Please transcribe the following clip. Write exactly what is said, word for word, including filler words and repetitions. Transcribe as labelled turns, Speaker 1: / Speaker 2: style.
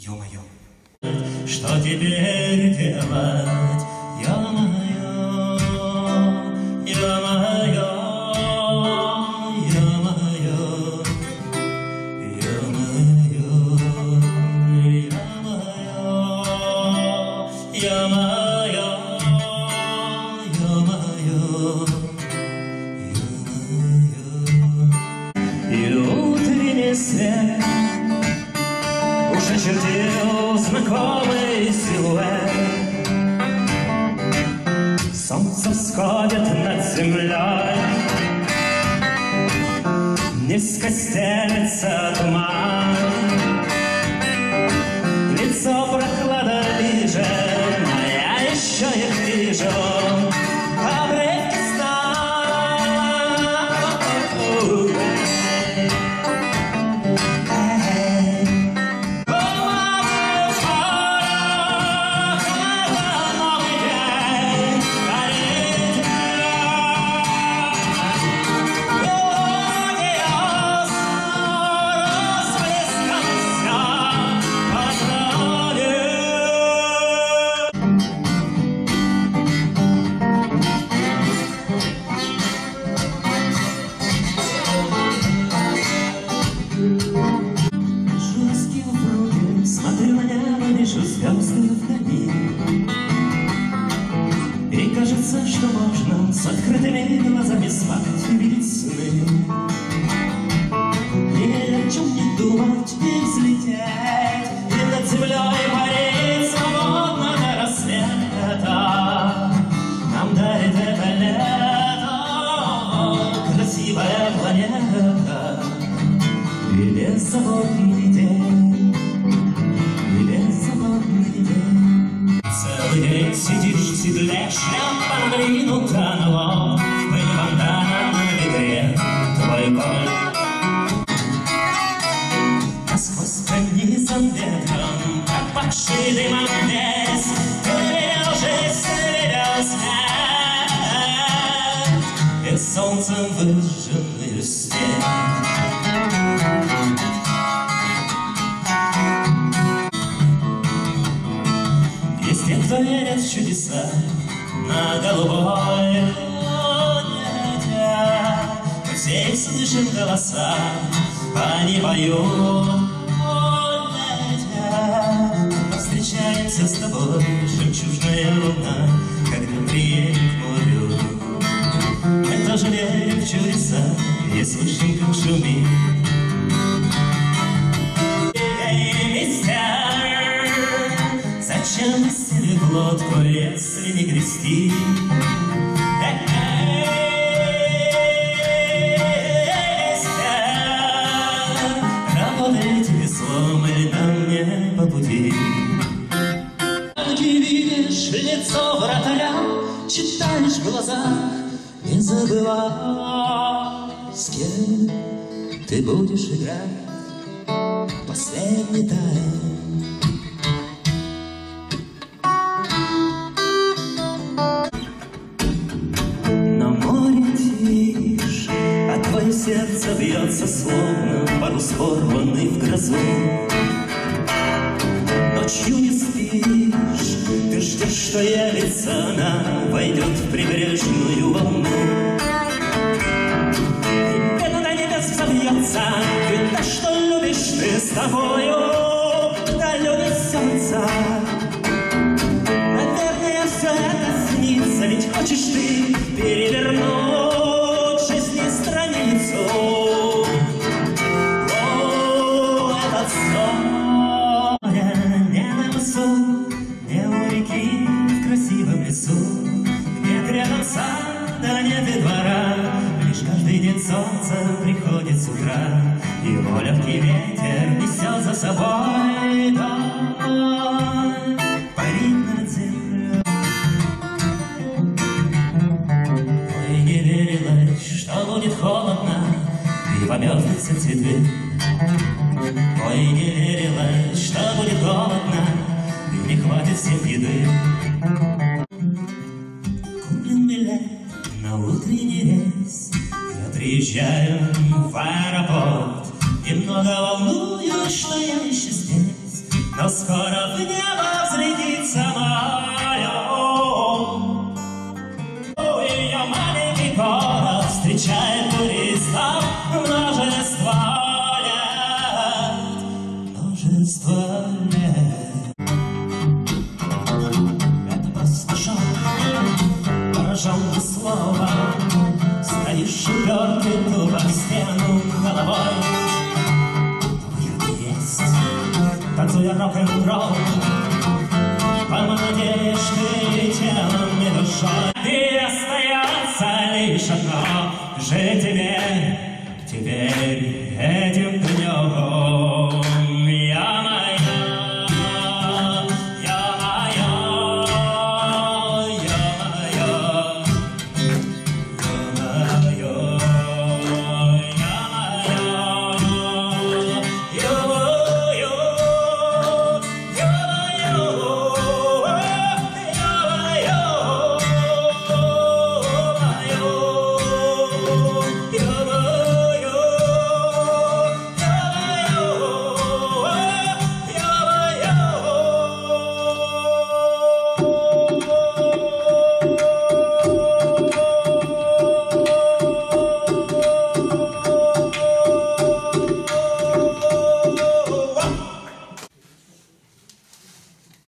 Speaker 1: ё-моё. Что теперь делать, ё-моё, ё-моё, ё-моё, ё-моё, ё-моё, ё-моё, ё-моё, ё-моё. И утренний свет уже чертил знакомый силуэт. Солнце всходит над землей, низко стелется туман. Лицо прохлада ближе, но я еще их вижу. Обрывки звезды вдали, и кажется, что можно с открытыми глазами спать и видеть сны. И о чем не думать, и взлететь, и над землей парить свободно до рассвета. Нам дарит это лето красивая планета и беззаботный день. Целый день сидишь в седле, шляпа надвинута на лоб, и бандана на ветре, твой конь. Насквозь пронизан ветром, как пахший дымом весь, перевел жизнь, перевел снег, и солнцем выжженный снег. Те, кто верит в чудеса на голубой планете, мы все слышим голоса, они поют. Мы встречаемся с тобой, жемчужная луна, когда приедем к морю. Мы тоже верим в чудеса и слышим, как шумит. Зачем мы сели в лодку, если не грести? Работаете веслом или нам не по пути? Ты видишь лицо вратаря, читаешь в глазах, не забывай, с кем ты будешь играть последний тайм. Сердце бьется, словно парус, порванный в грозу. Ночью не спишь, ты ждешь, что явится она, войдет в прибрежную волну. И где-то до небес взобьется, ведь то, что любишь ты с тобою, вдаль унесется. Наверное, все это снится, ведь хочешь ты перевернуть страницу. О, этот сон, не на мысу, не у реки, в красивом лесу, нет рядом сада, нет и двора, лишь каждый день солнце приходит с утра, и его легкий ветер несет за собой дом, парит над землей. Ой, не верилось, что будет холодно, и померзнут все цветы. Ой, не верилось, что будет голодно, и не хватит всем еды. Куплен билет на утренний рейс, я приезжаю в аэропорт, немного волнуюсь, что я еще здесь. но скоро в небо взлетит самолет. Ее маленький город встречает туристов множество лет, множество лет. Это просто шок, пораженный словом. Стоишь упертый тупо в стену головой. Есть, танцуя рок-н-ролл.